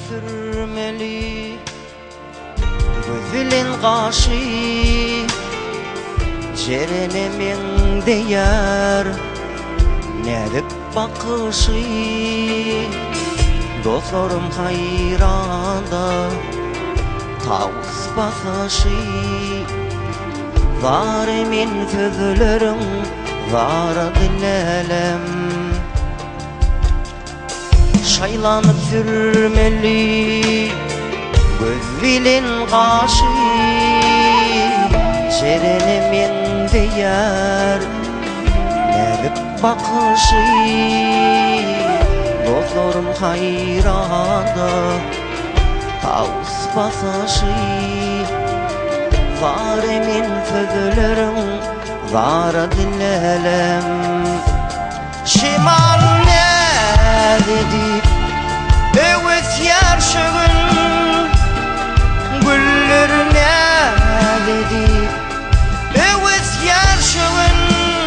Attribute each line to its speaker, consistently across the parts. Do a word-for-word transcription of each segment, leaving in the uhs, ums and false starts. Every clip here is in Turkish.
Speaker 1: sürmeli gözülün kaşı cerenemin değer nedik bakışı dostlarım hayranda tavus basışı var emin sözlerim var dinlelem şaylanıp sürmeli gözvilin kaşı cerenemin değer nedik bakışı dostlarım hayranda tavus basışı var emin sözlerim var dinlelem şimal ne dedip evet yarşığın güllerine dedip evet yarşığın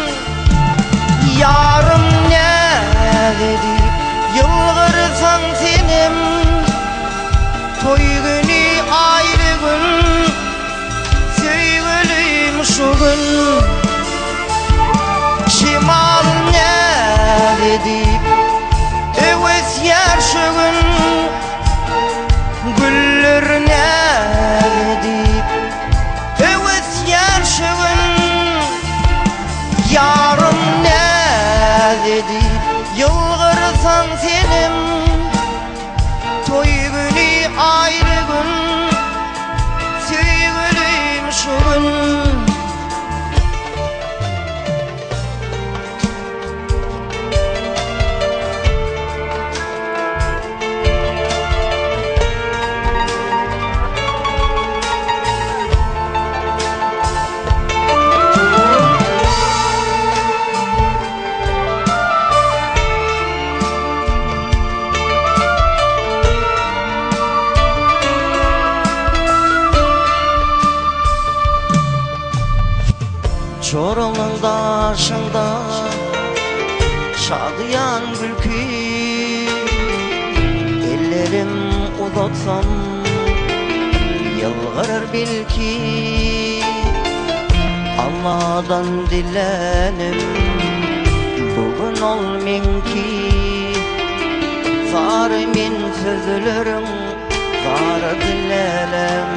Speaker 1: yarım ne dedip yılgırsan senim toy günü ayrı gün sevgilim şu gün şimal ne dedip evet yarşığın güllerine dedip evet yarşığın yarım ne dedip yılgırsan senim toy günü ayrı gün sevgilim şu gün Çoralın daşında şadıyan gülkü ellerim uzatsam yılgırır bil ki Allah'dan dilenim bugün olmin ki var min sözlerim var dilerim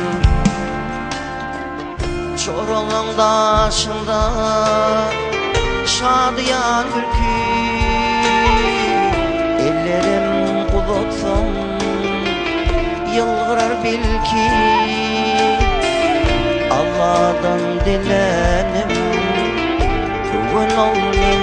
Speaker 1: Çoralın daşında şadıyan gülkü ellerim uzatsam yılgırar bil ki Allah'tan dilenim bugün olmin